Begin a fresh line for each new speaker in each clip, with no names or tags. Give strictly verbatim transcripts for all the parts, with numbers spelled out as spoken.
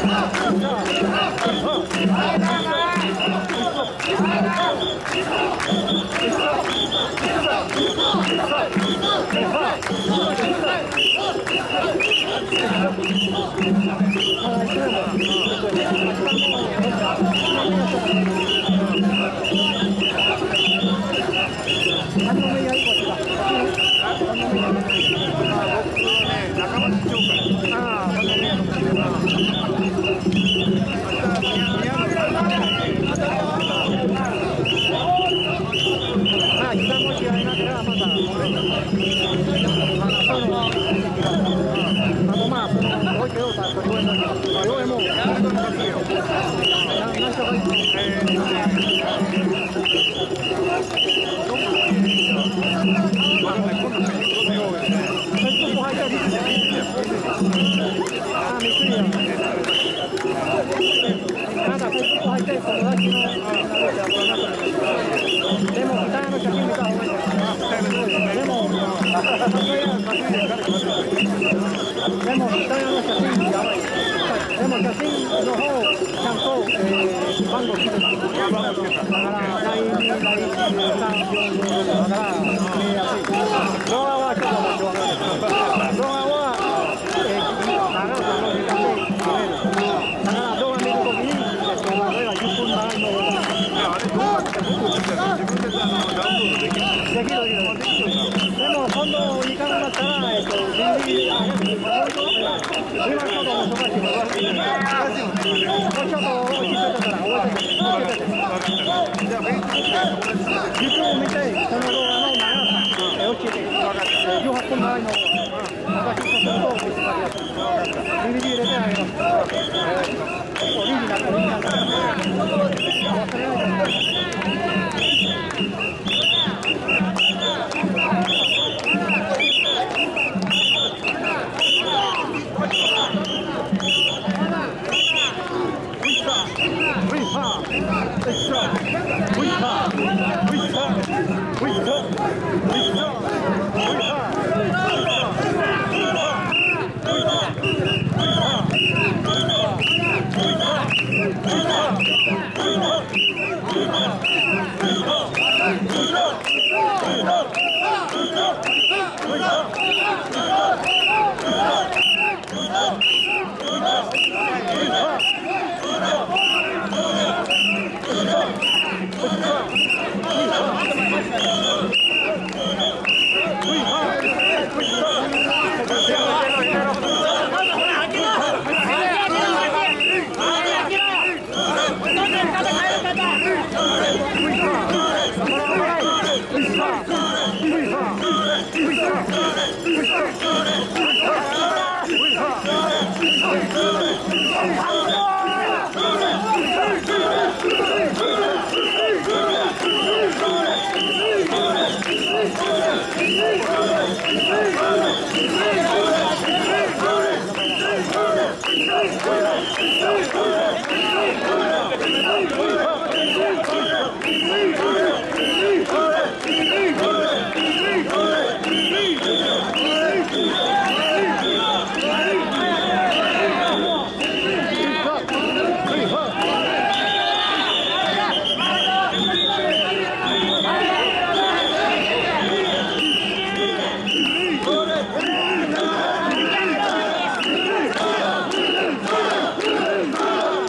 Go!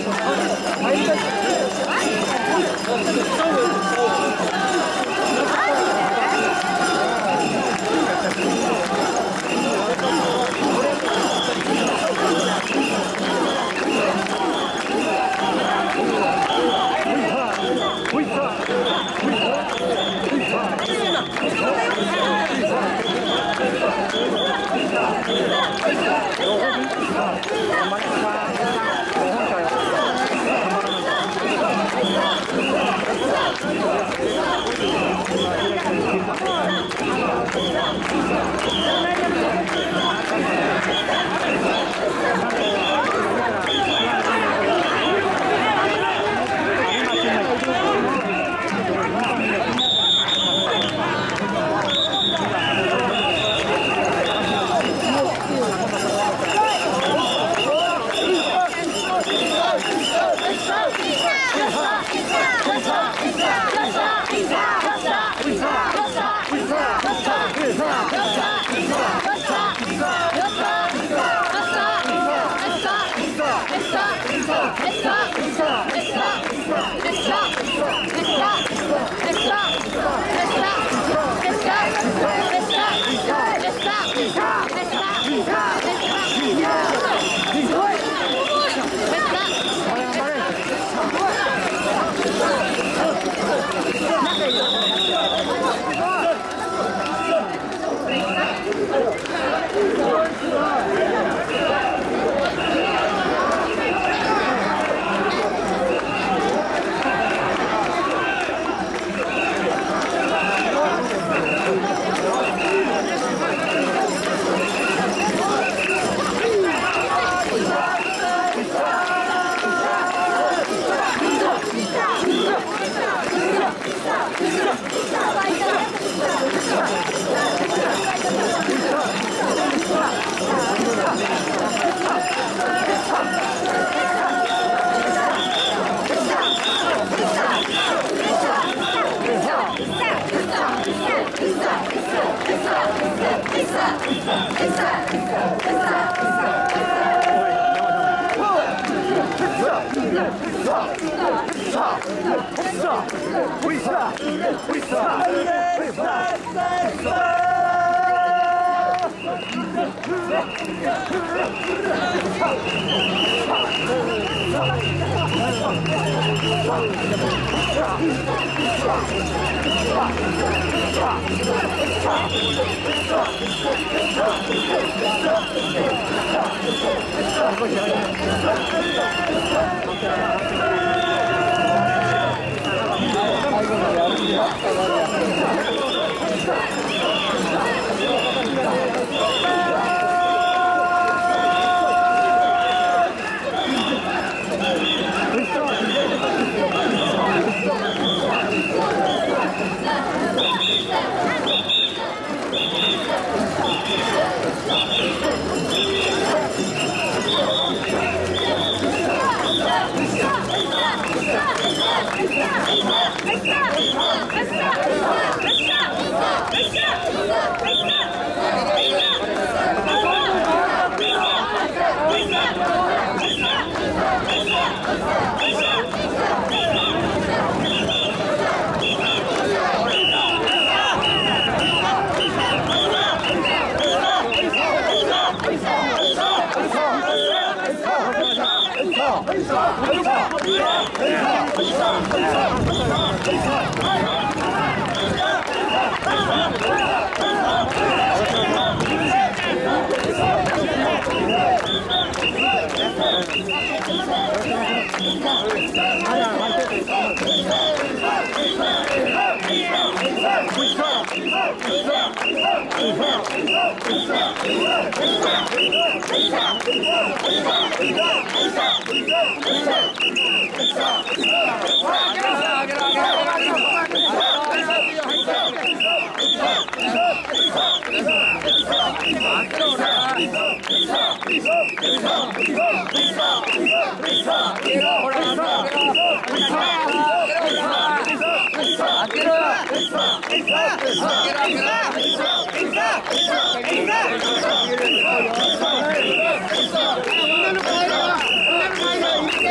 Let's go!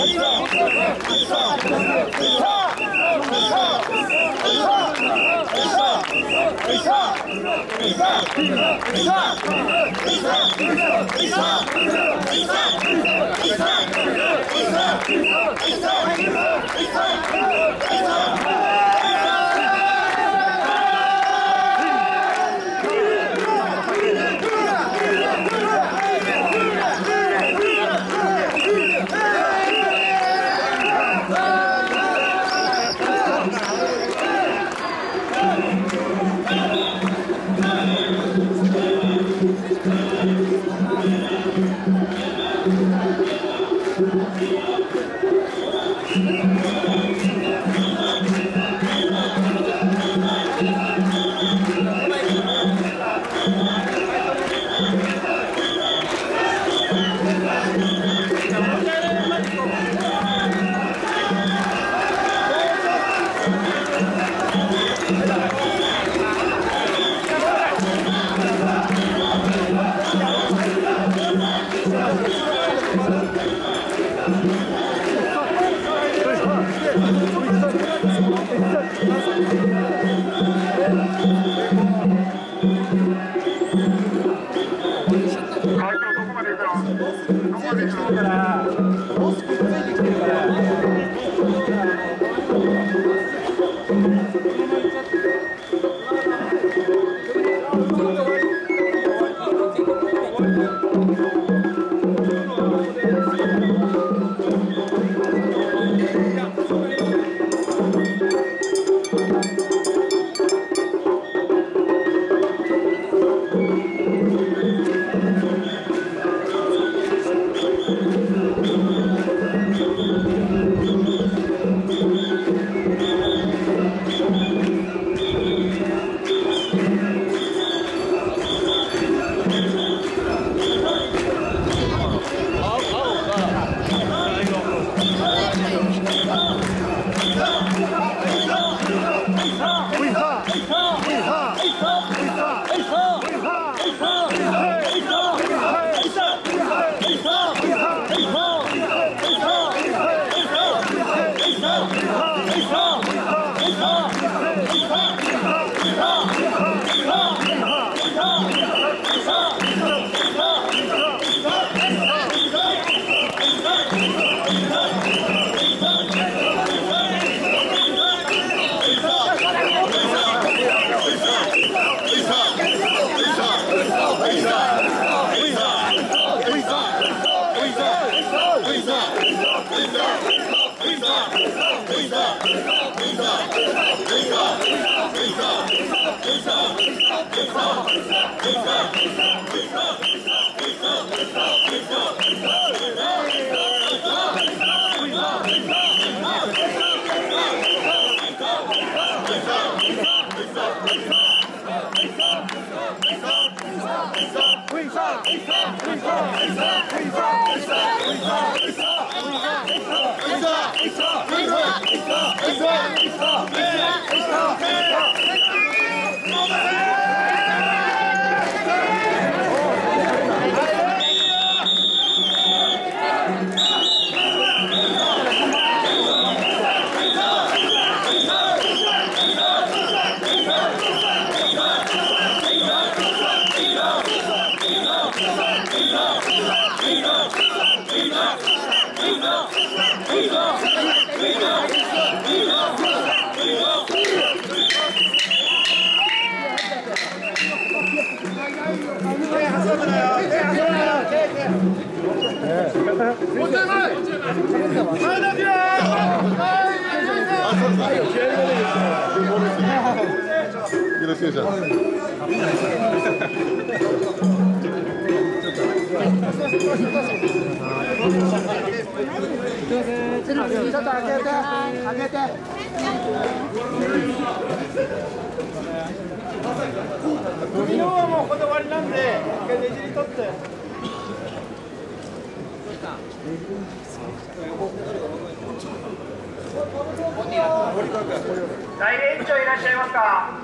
大連長いらっしゃいますか。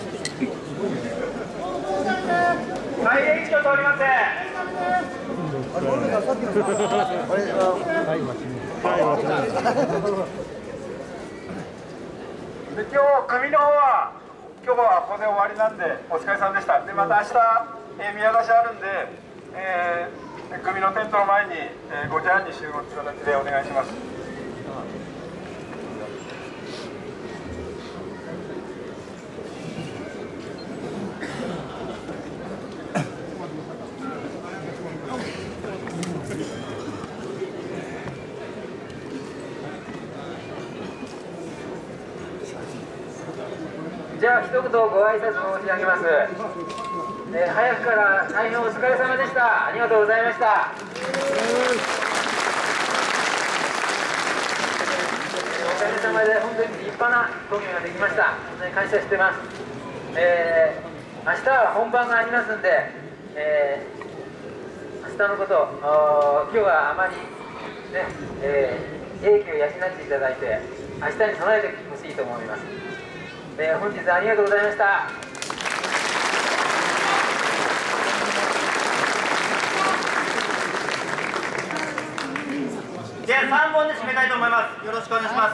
大連長通りません。 で今日組の方は今日はここで終わりなんでお疲れさんでした。でまた明日、えー、宮出しあるんで、えー、組のテントの前に、えー、ごじはんに集合という形でお願いします。じゃあ一言ご挨拶申し上げます。えー、早くから大変お疲れ様でした。ありがとうございました。おかげさまで本当に立派なコギができました。本当に感謝してます。えー、明日は本番がありますんで、えー、明日のこと、今日はあまりね、えー、英気を養っていただいて、明日に備えてほしいと思います。えー、本日はありがとうございました。
じゃあさんぼんで締めたいと思います。よろしくお願いします。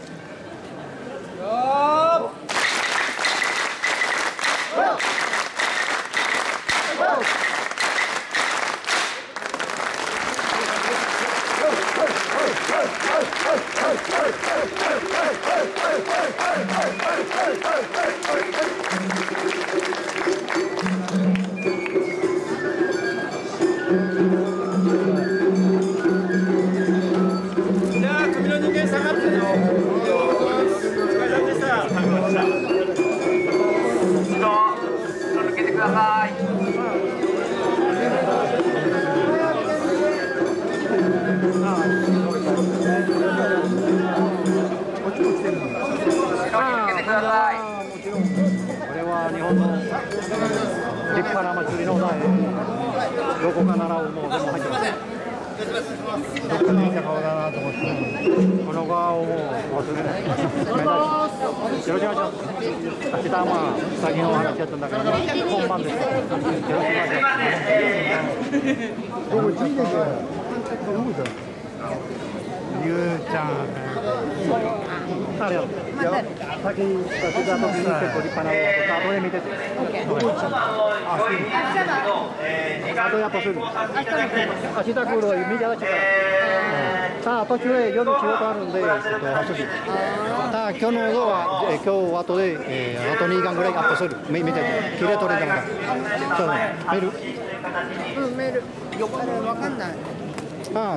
日本の立派な祭りの題、どこか習うものでも入ってます。どっかで見た顔だなと思って、この顔をもう忘れない。よろしくお願いします。明日はまあ先の話やったんだけど、本番です。よろしくお願いします。どこ行ってんの？どこ行ったの？ゆうちゃん。あれよ。先先だと結構立派な後で見てて。あとやっぱする。明日来る見てらっしゃる。さあ途中へ夜仕事あるんで、えっと遊び。さあ今日の動画今日後でえあとにじかんぐらいアップする。見てて切れ取れたから。そうね。メール。
うんメール。あれわかんない。
ああ。